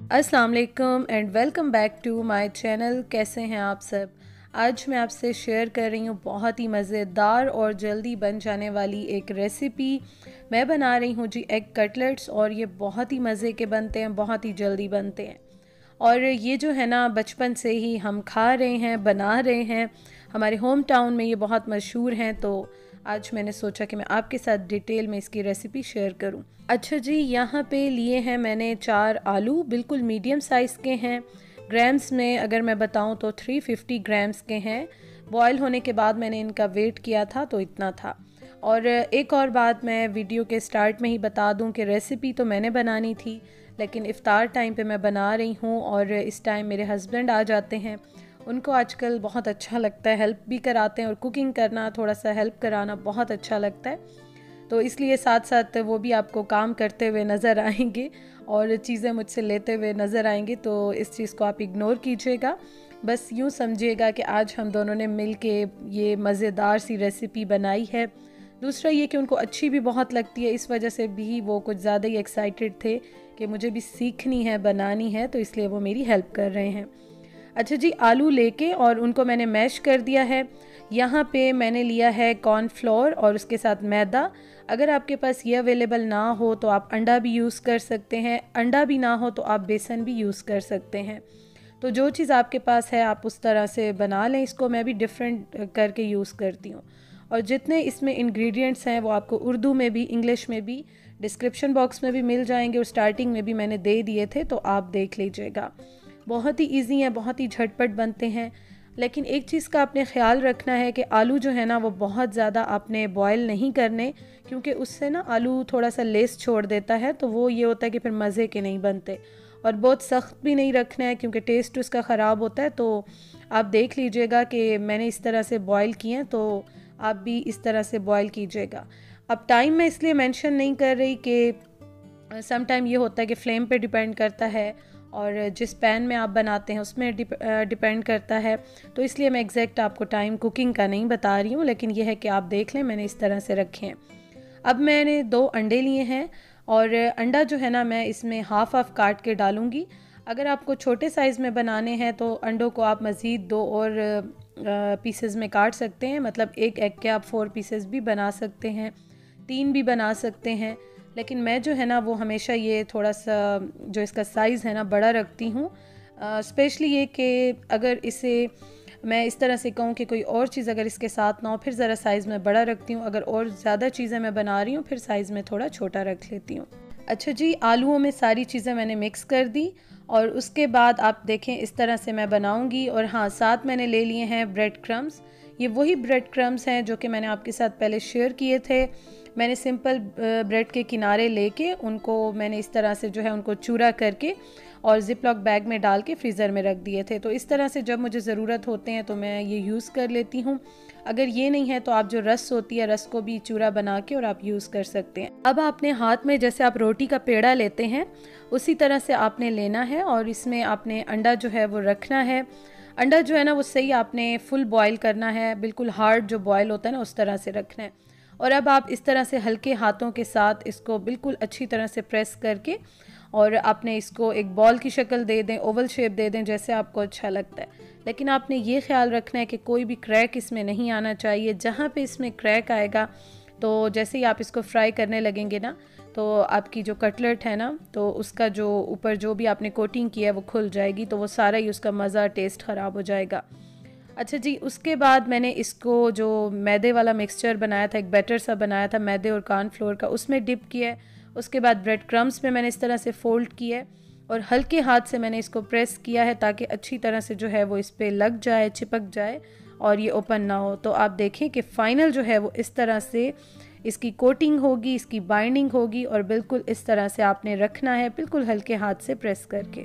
अस्सलाम वालेकुम and welcome back to my channel. कैसे हैं आप सब। आज मैं आपसे शेयर कर रही हूँ बहुत ही मज़ेदार और जल्दी बन जाने वाली एक रेसिपी। मैं बना रही हूँ जी एग कटलेट्स, और ये बहुत ही मज़े के बनते हैं, बहुत ही जल्दी बनते हैं। और ये जो है ना, बचपन से ही हम खा रहे हैं, बना रहे हैं। हमारे होम टाउन में ये बहुत मशहूर हैं, तो आज मैंने सोचा कि मैं आपके साथ डिटेल में इसकी रेसिपी शेयर करूं। अच्छा जी, यहाँ पे लिए हैं मैंने 4 आलू, बिल्कुल मीडियम साइज़ के हैं। ग्राम्स में अगर मैं बताऊं तो 350 ग्राम्स के हैं। बॉयल होने के बाद मैंने इनका वेट किया था तो इतना था। और एक और बात मैं वीडियो के स्टार्ट में ही बता दूं कि रेसिपी तो मैंने बनानी थी, लेकिन इफ़्तार टाइम पे मैं बना रही हूँ, और इस टाइम मेरे हस्बैंड आ जाते हैं। उनको आजकल बहुत अच्छा लगता है, हेल्प भी कराते हैं, और कुकिंग करना, थोड़ा सा हेल्प कराना बहुत अच्छा लगता है। तो इसलिए साथ साथ वो भी आपको काम करते हुए नज़र आएंगे और चीज़ें मुझसे लेते हुए नज़र आएंगे, तो इस चीज़ को आप इग्नोर कीजिएगा। बस यूँ समझिएगा कि आज हम दोनों ने मिल के ये मज़ेदार सी रेसिपी बनाई है। दूसरा ये कि उनको अच्छी भी बहुत लगती है, इस वजह से भी वो कुछ ज़्यादा ही एक्साइटेड थे कि मुझे भी सीखनी है, बनानी है, तो इसलिए वो मेरी हेल्प कर रहे हैं। अच्छा जी, आलू लेके और उनको मैंने मैश कर दिया है। यहाँ पे मैंने लिया है कॉर्नफ्लोर और उसके साथ मैदा। अगर आपके पास ये अवेलेबल ना हो तो आप अंडा भी यूज़ कर सकते हैं, अंडा भी ना हो तो आप बेसन भी यूज़ कर सकते हैं। तो जो चीज़ आपके पास है आप उस तरह से बना लें इसको। मैं भी डिफरेंट करके यूज़ करती हूँ। और जितने इसमें इंग्रेडिएंट्स हैं वो आपको उर्दू में भी, इंग्लिश में भी, डिस्क्रिप्शन बॉक्स में भी मिल जाएंगे, और स्टार्टिंग में भी मैंने दे दिए थे, तो आप देख लीजिएगा। बहुत ही इजी हैं, बहुत ही झटपट बनते हैं। लेकिन एक चीज़ का आपने ख्याल रखना है कि आलू जो है ना वो बहुत ज़्यादा आपने बॉयल नहीं करने, क्योंकि उससे ना आलू थोड़ा सा लेस छोड़ देता है, तो वो ये होता है कि फिर मज़े के नहीं बनते। और बहुत सख्त भी नहीं रखना है क्योंकि टेस्ट उसका ख़राब होता है। तो आप देख लीजिएगा कि मैंने इस तरह से बॉयल किए हैं, तो आप भी इस तरह से बॉयल कीजिएगा। अब टाइम मैं इसलिए मेंशन नहीं कर रही कि सम टाइम ये होता है कि फ्लेम पे डिपेंड करता है, और जिस पैन में आप बनाते हैं उसमें डिपेंड करता है। तो इसलिए मैं एग्जैक्ट आपको टाइम कुकिंग का नहीं बता रही हूँ, लेकिन यह है कि आप देख लें मैंने इस तरह से रखे हैं। अब मैंने 2 अंडे लिए हैं, और अंडा जो है ना मैं इसमें हाफ हाफ काट के डालूँगी। अगर आपको छोटे साइज़ में बनाने हैं तो अंडों को आप मज़ीद 2 और पीसेस में काट सकते हैं। मतलब एक एग के आप 4 पीसेस भी बना सकते हैं, 3 भी बना सकते हैं। लेकिन मैं जो है ना वो हमेशा ये थोड़ा सा जो इसका साइज़ है ना बड़ा रखती हूँ। स्पेशली ये कि अगर इसे मैं इस तरह से कहूँ कि कोई और चीज़ अगर इसके साथ ना हो, फिर ज़रा साइज़ में बड़ा रखती हूँ। अगर और ज़्यादा चीज़ें मैं बना रही हूँ फिर साइज़ में थोड़ा छोटा रख लेती हूँ। अच्छा जी, आलूओं में सारी चीज़ें मैंने मिक्स कर दी, और उसके बाद आप देखें इस तरह से मैं बनाऊँगी। और हाँ, साथ मैंने ले लिए हैं ब्रेड क्रम्स। ये वही ब्रेड क्रम्स हैं जो कि मैंने आपके साथ पहले शेयर किए थे। मैंने सिंपल ब्रेड के किनारे लेके उनको मैंने इस तरह से जो है उनको चूरा करके और ज़िप-लॉक बैग में डाल के फ्रीज़र में रख दिए थे। तो इस तरह से जब मुझे ज़रूरत होते हैं तो मैं ये यूज़ कर लेती हूँ। अगर ये नहीं है तो आप जो रस होती है, रस को भी चूरा बना के और आप यूज़ कर सकते हैं। अब आपने हाथ में जैसे आप रोटी का पेड़ा लेते हैं उसी तरह से आपने लेना है, और इसमें आपने अंडा जो है वो रखना है। अंडा जो है ना वो सही आपने फुल बॉयल करना है, बिल्कुल हार्ड जो बॉयल होता है ना उस तरह से रखना है। और अब आप इस तरह से हल्के हाथों के साथ इसको बिल्कुल अच्छी तरह से प्रेस करके, और आपने इसको एक बॉल की शक्ल दे दें, ओवल शेप दे दें, जैसे आपको अच्छा लगता है। लेकिन आपने ये ख्याल रखना है कि कोई भी क्रैक इसमें नहीं आना चाहिए। जहाँ पे इसमें क्रैक आएगा तो जैसे ही आप इसको फ्राई करने लगेंगे ना, तो आपकी जो कटलेट है ना, तो उसका जो ऊपर जो भी आपने कोटिंग किया है वो खुल जाएगी, तो वो सारा ही उसका मज़ा, टेस्ट ख़राब हो जाएगा। अच्छा जी, उसके बाद मैंने इसको जो मैदे वाला मिक्सचर बनाया था, एक बैटर सा बनाया था मैदे और कॉर्नफ्लोर का, उसमें डिप किया है। उसके बाद ब्रेड क्रम्स में मैंने इस तरह से फ़ोल्ड किया है, और हल्के हाथ से मैंने इसको प्रेस किया है ताकि अच्छी तरह से जो है वो इस पर लग जाए, चिपक जाए, और ये ओपन ना हो। तो आप देखें कि फ़ाइनल जो है वो इस तरह से इसकी कोटिंग होगी, इसकी बाइंडिंग होगी, और बिल्कुल इस तरह से आपने रखना है, बिल्कुल हल्के हाथ से प्रेस करके।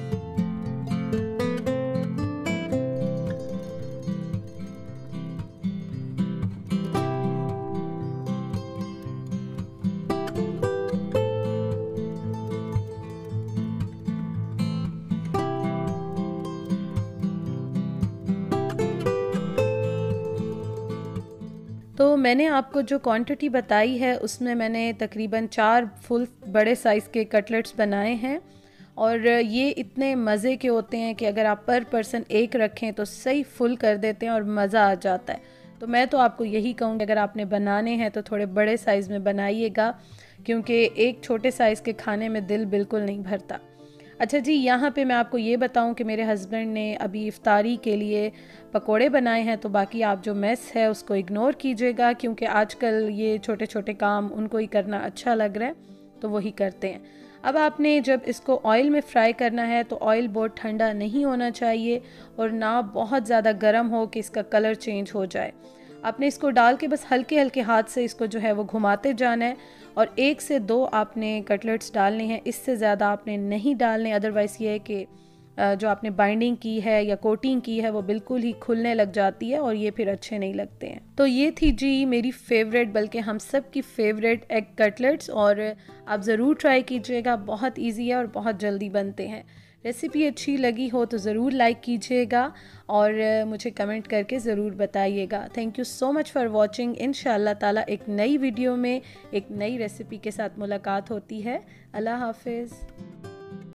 तो मैंने आपको जो क्वांटिटी बताई है उसमें मैंने तकरीबन 4 फुल बड़े साइज़ के कटलेट्स बनाए हैं, और ये इतने मज़े के होते हैं कि अगर आप पर पर्सन एक रखें तो सही फुल कर देते हैं और मज़ा आ जाता है। तो मैं तो आपको यही कहूँगी अगर आपने बनाने हैं तो थोड़े बड़े साइज़ में बनाइएगा, क्योंकि एक छोटे साइज़ के खाने में दिल बिल्कुल नहीं भरता। अच्छा जी, यहाँ पे मैं आपको ये बताऊँ कि मेरे हस्बैंड ने अभी इफ्तारी के लिए पकोड़े बनाए हैं, तो बाकी आप जो मेस है उसको इग्नोर कीजिएगा, क्योंकि आजकल ये छोटे छोटे काम उनको ही करना अच्छा लग रहा है तो वही करते हैं। अब आपने जब इसको ऑयल में फ्राई करना है तो ऑयल बहुत ठंडा नहीं होना चाहिए और ना बहुत ज़्यादा गर्म हो कि इसका कलर चेंज हो जाए। आपने इसको डाल के बस हल्के हल्के हाथ से इसको जो है वो घुमाते जाना है और 1 से 2 आपने कटलेट्स डालने हैं, इससे ज़्यादा आपने नहीं डालने। अदरवाइज़ ये है कि जो आपने बाइंडिंग की है या कोटिंग की है वो बिल्कुल ही खुलने लग जाती है और ये फिर अच्छे नहीं लगते हैं। तो ये थी जी मेरी फेवरेट, बल्कि हम सब की फेवरेट एग कटलेट्स, और आप ज़रूर ट्राई कीजिएगा। बहुत इजी है और बहुत जल्दी बनते हैं। रेसिपी अच्छी लगी हो तो ज़रूर लाइक कीजिएगा और मुझे कमेंट करके ज़रूर बताइएगा। Thank you so much for watching. इंशाअल्लाह ताला एक नई वीडियो में एक नई रेसिपी के साथ मुलाकात होती है। अल्लाह हाफिज़।